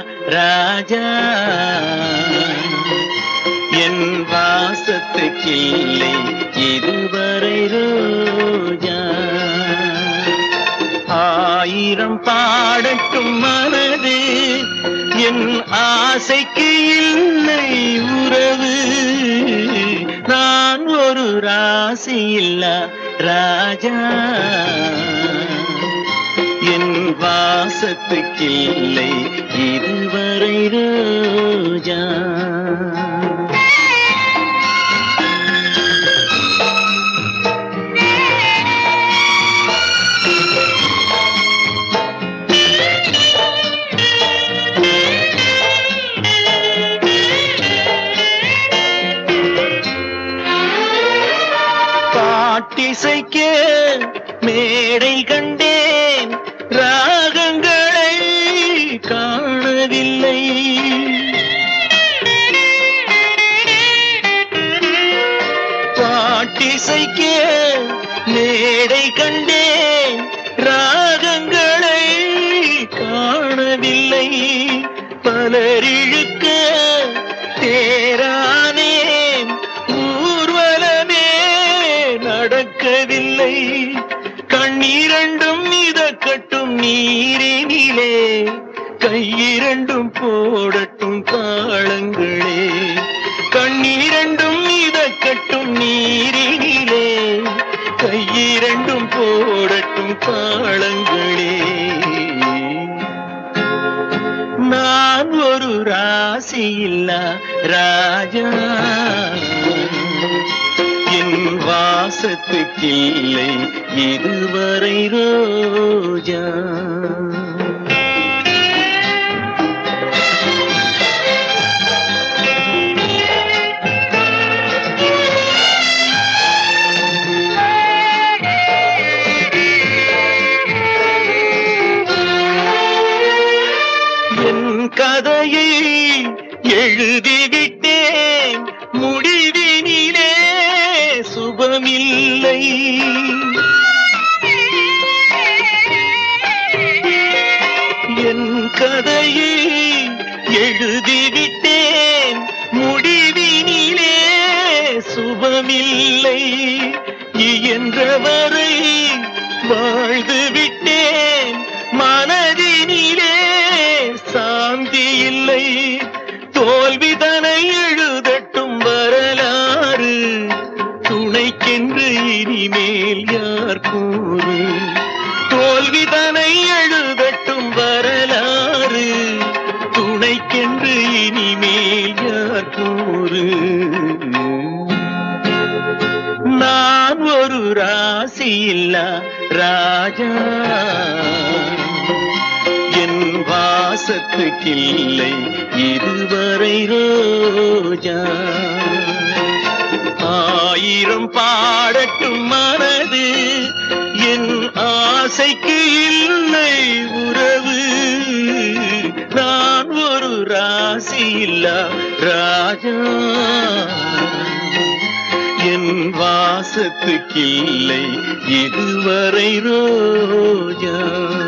ராஜா என் வாசத்துக்கில்லை இதுவரை ரோஜா. ஆயிரம் பாடட்டும் மனது என் ஆசைக்கு இல்லை உறவு. நான் ஒரு ராசி இல்லா ராஜா என் வாசத்துக்கில்லை இதுவரை ரோஜா. பாட்டிசைக்க மேடை கண்டேன் ராகங்களை காணவில்லை. பாட்டிசைக்க மேடை கண்டேன் ராகங்களை காணவில்லை. பலரிழுக்க தேரானேன் ஊர்வலமே நடக்கவில்லை. கண்ணீரண்டும் மிதக்கட்டும் நீரினிலே கையிரண்டும் போடட்டும் தாளங்களே. கண்ணீரண்டும் மிதக்கட்டும் நீரினிலே கையிரண்டும் போடட்டும் தாளங்களே. நான் ஒரு ராசி இல்லா ராஜா என் வாசத்துக்கில்லை இதுவரை ரோஜா. என் கதையை எழுதிவிட்டேன் முடிவினிலே சுபமில்லை. என் கதையை எழுதிவிட்டேன் முடிவினிலே சுபமில்லை. இயன்றவரை வாழ்ந்து விட்டேன் மனதினிலே சாந்தி இல்லை. தோல்விதனை எழுதட்டும் வரலாறு துணைக்கென்று இனிமேல் யார் கூறு. தோல்விதனை எழுதட்டும் வரலாறு துணைக்கென்று இனிமேல் யார் கூறு. நான் ஒரு ராசி இல்லா ராஜா என் வாசத்துக்கில்லை இதுவரை ரோஜா. ஆயிரம் பாடட்டும் மனது என் ஆசைக்கு இல்லை உறவு. நான் ஒரு ராசி இல்லா ராஜா என் வாசத்துக்கில்லை இதுவரை ரோஜா.